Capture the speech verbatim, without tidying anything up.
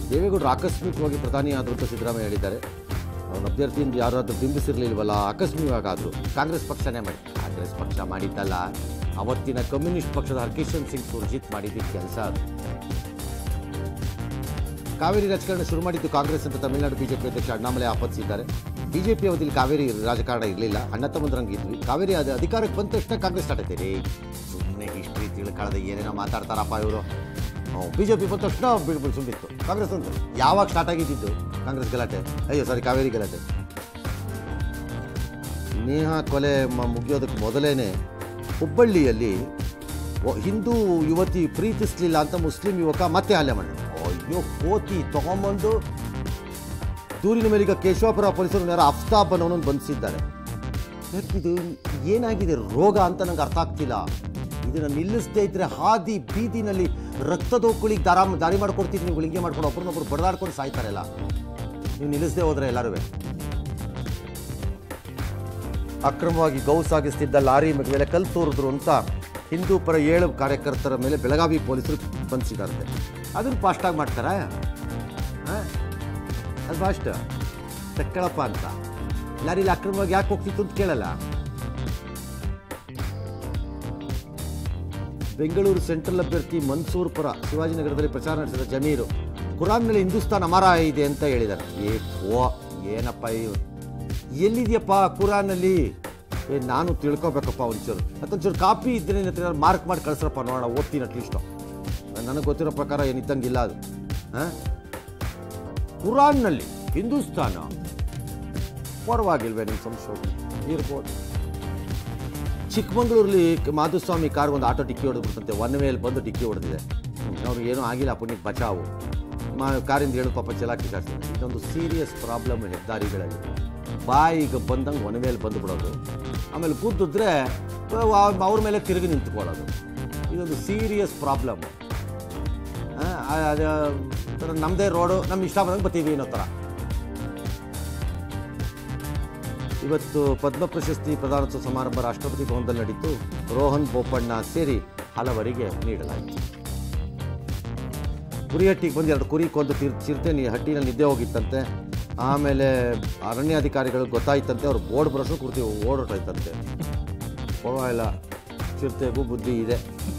ದೇವೇಗೌಡರು ಆಕಸ್ಮಿಕವಾಗಿ ಪ್ರಧಾನಿ ಆದರು ಅಂತ ಸಿದ್ದರಾಮಯ್ಯ ಹೇಳಿದ್ದಾರೆ. ಅವನ ಅಭ್ಯರ್ಥಿಯಿಂದ ಯಾರಾದರೂ ಬಿಂಬಿಸಿರಲಿಲ್ವಲ್ಲ, ಆಕಸ್ಮಿಕವಾಗಾದರೂ ಕಾಂಗ್ರೆಸ್ ಪಕ್ಷನೇ ಮಾಡಿ. ಕಾಂಗ್ರೆಸ್ ಪಕ್ಷ ಮಾಡಿದ್ದಲ್ಲ, ಅವತ್ತಿನ ಕಮ್ಯುನಿಸ್ಟ್ ಪಕ್ಷದ ಹರ್ಕಿಶನ್ ಸಿಂಗ್ ಸುರ್ಜಿತ್ ಮಾಡಿದ್ದ ಕೆಲಸ ಅದು. ಕಾವೇರಿ ರಾಜಕಾರಣ ಶುರು ಮಾಡಿದ್ದು ಕಾಂಗ್ರೆಸ್ ಅಂತ ತಮಿಳುನಾಡು ಬಿಜೆಪಿ ಅಧ್ಯಕ್ಷ ಅಣ್ಣಾಮಲೈ ಆಪಾದಿಸಿದ್ದಾರೆ. ಬಿಜೆಪಿ ಅವಧಿಯಲ್ಲಿ ಕಾವೇರಿ ರಾಜಕಾರಣ ಇರಲಿಲ್ಲ, ಅಣ್ಣ ತಮ್ಮಂದ್ರಂಗೆ ಇದ್ವಿ. ಕಾವೇರಿ ಅದು ಅಧಿಕಾರಕ್ಕೆ ಬಂದ ತಕ್ಷಣ ಕಾಂಗ್ರೆಸ್ ಸ್ಟಾರ್ಟ್ ಆಯ್ತೇರಿ. ಸುಮ್ಮನೆ ಹಿಸ್ಟ್ರಿ ತಿಳ್ಕೊಳ್ಳದೆ ಏನೇನೋ ಮಾತಾಡ್ತಾರಪ್ಪ ಇವರು. ಬಿಜೆಪಿ ಬಂದ ತಕ್ಷಣ ಬಿಡ್ಬಿಟ್ಟು ಸುಮ್ಮಿತ್ತು. ಕಾಂಗ್ರೆಸ್ ಅಂತ ಯಾವಾಗ ಸ್ಟಾರ್ಟ್ ಆಗಿದ್ದು ಕಾಂಗ್ರೆಸ್ ಗಲಾಟೆ? ಅಯ್ಯೋ ಸಾರಿ, ಕಾವೇರಿ ಗಲಾಟೆ. ನೇಹಾ ಕೊಲೆ ಮುಗಿಯೋದಕ್ಕೆ ಮೊದಲೇನೆ ಹುಬ್ಬಳ್ಳಿಯಲ್ಲಿ ಹಿಂದೂ ಯುವತಿ ಪ್ರೀತಿಸಲಿಲ್ಲ ಅಂತ ಮುಸ್ಲಿಂ ಯುವಕ ಮತ್ತೆ ಹಲ್ಲೆ ಮಾಡಿದ್ರು. ಅಯ್ಯೋ ಕೋತಿ ತಗೊಂಬಂದು ದೂರಿನ ಮೇಲೆ ಈಗ ಕೇಶವಾಪುರ ಪೊಲೀಸರು ನೇರ ಅಫ್ತಾಬ್ ಅನ್ನೋನನ್ನು ಬಂಧಿಸಿದ್ದಾರೆ. ಯಾಕಿದು ಏನಾಗಿದೆ ರೋಗ ಅಂತ ನಂಗೆ ಅರ್ಥ ಆಗ್ತಿಲ್ಲ. ಇದನ್ನು ನಿಲ್ಲಿಸದೇ ಇದ್ರೆ ಹಾದಿ ಬೀದಿನಲ್ಲಿ ರಕ್ತದೋಕ್ಕುಳಿಗೆ ದಾರ ದಾರಿ ಮಾಡ್ಕೊಡ್ತೀವಿ. ನೀವು ಹಿಂಗೆ ಮಾಡ್ಕೊಂಡು ಒಬ್ಬರನ್ನೊಬ್ಬರು ಬಡದಾಡ್ಕೊಂಡು ಸಾಯ್ತಾರಲ್ಲ, ನೀವು ನಿಲ್ಲಿಸದೇ ಹೋದ್ರೆ ಎಲ್ಲರೂ. ಅಕ್ರಮವಾಗಿ ಗೌ ಸಾಗಿಸ್ತಿದ್ದ ಲಾರಿ ಮೇಲೆ ಕಲ್ಲು ತೋರಿದ್ರು ಅಂತ ಹಿಂದೂ ಪರ ಏಳು ಕಾರ್ಯಕರ್ತರ ಮೇಲೆ ಬೆಳಗಾವಿ ಪೊಲೀಸರು ಬಂಧಿಸಿದಾರಂತೆ. ಅದನ್ನು ಫಾಸ್ಟಾಗಿ ಮಾಡ್ತಾರಾ? ಅದು ಫಾಸ್ಟ್ ತಕ್ಕಳಪ್ಪ ಅಂತ. ಲಾರಿಲಿ ಅಕ್ರಮವಾಗಿ ಯಾಕೆ ಹೋಗ್ತಿತ್ತು ಅಂತ ಕೇಳಲ್ಲ. ಬೆಂಗಳೂರು ಸೆಂಟ್ರಲ್ ಅಭ್ಯರ್ಥಿ ಮನ್ಸೂರ್ ಪರ ಶಿವಾಜಿನಗರದಲ್ಲಿ ಪ್ರಚಾರ ನಡೆಸಿದ ಜಮೀರು ಕುರಾನ್ನಲ್ಲಿ ಹಿಂದೂಸ್ತಾನ್ ಅಮರ ಇದೆ ಅಂತ ಹೇಳಿದ್ದಾರೆ. ಏ ಓ ಏನಪ್ಪ ಇವು, ಎಲ್ಲಿದೆಯಪ್ಪ ಕುರಾನಲ್ಲಿ? ಏ ನಾನು ತಿಳ್ಕೊಬೇಕಪ್ಪ ಒಂಚೂರು. ಅದೊಂಚೂರು ಕಾಪಿ ಇದ್ರೆ ಮಾರ್ಕ್ ಮಾಡಿ ಕಳಿಸ್ರಪ್ಪ, ನೋಡೋಣ, ಓದ್ತೀನಿ ಅಟ್ಲೀಸ್ಟು. ನನಗೆ ಗೊತ್ತಿರೋ ಪ್ರಕಾರ ಏನಿದ್ದಂಗಿಲ್ಲ ಅದು. ಹಾಂ, ಕುರಾನ್ನಲ್ಲಿ ಹಿಂದೂಸ್ತಾನ ಪರವಾಗಿಲ್ವೇ ನಿಮ್ಮ ಸಂಶೋಧನೆ ಇರ್ಬೋದು. ಚಿಕ್ಕಮಂಗ್ಳೂರಲ್ಲಿ ಮಾಧುಸ್ವಾಮಿ ಕಾರ್ ಒಂದು ಆಟೋ ಡಿಕ್ಕಿ ಹೊಡೆದ್ಬಿಡ್ತಂತೆ. ಒನ್ ವೇಯಲ್ಲಿ ಬಂದು ಡಿಕ್ಕಿ ಹೊಡೆದಿದೆ. ಅವ್ರಿಗೆ ಏನೂ ಆಗಿಲ್ಲ, ಪುಣ್ಯಕ್ಕೆ ಬಚಾವು. ಮಾ ಕಾರಿಂದ ಹೇಳು ಪಾಪ ಚಲಾಕಿ ಜಾಸ್ತಿ. ಇದೊಂದು ಸೀರಿಯಸ್ ಪ್ರಾಬ್ಲಮ್ ಹೆದ್ದಾರಿಗಳಲ್ಲಿ. ಬಾಯಿಗೆ ಬಂದಂಗೆ ಒನ್ ವೇಯಲ್ಲಿ ಬಂದುಬಿಡೋದು, ಆಮೇಲೆ ಕೂತಿದ್ರೆ ಅವ್ರ ಮೇಲೆ ತಿರುಗಿ ನಿಂತ್ಕೊಳ್ಳೋದು. ಇದೊಂದು ಸೀರಿಯಸ್ ಪ್ರಾಬ್ಲಮ್. ಅದು ನಮ್ಮದೇ ರೋಡು, ನಮ್ಮ ಇಷ್ಟ ಬಂದಂಗೆ ಬರ್ತೀವಿ ಅನ್ನೋ ಥರ. ಇವತ್ತು ಪದ್ಮ ಪ್ರಶಸ್ತಿ ಪ್ರದಾನೋತ್ಸವ ಸಮಾರಂಭ ರಾಷ್ಟ್ರಪತಿ ಭವನದಲ್ಲಿ ನಡೀತು. ರೋಹನ್ ಬೋಪಣ್ಣ ಸೇರಿ ಹಲವರಿಗೆ ನೀಡಲಾಯಿತು. ಕುರಿ ಹಟ್ಟಿಗೆ ಬಂದು ಎರಡು ಕುರಿ ಕೊಂದು ತಿರ್ ಚಿರತೆ ಹಟ್ಟಿನಲ್ಲಿ ನಿದ್ದೆ ಹೋಗಿತ್ತಂತೆ. ಆಮೇಲೆ ಅರಣ್ಯಾಧಿಕಾರಿಗಳಿಗೆ ಗೊತ್ತಾಯ್ತಂತೆ, ಅವ್ರು ಬೋರ್ಡ್ ಬರೋಷ್ಟು ಕುರ್ತಿ ಓಡೋಟಾಯ್ತಂತೆ. ಪರವಾಗಿಲ್ಲ, ಚಿರತೆಗೂ ಬುದ್ಧಿ ಇದೆ.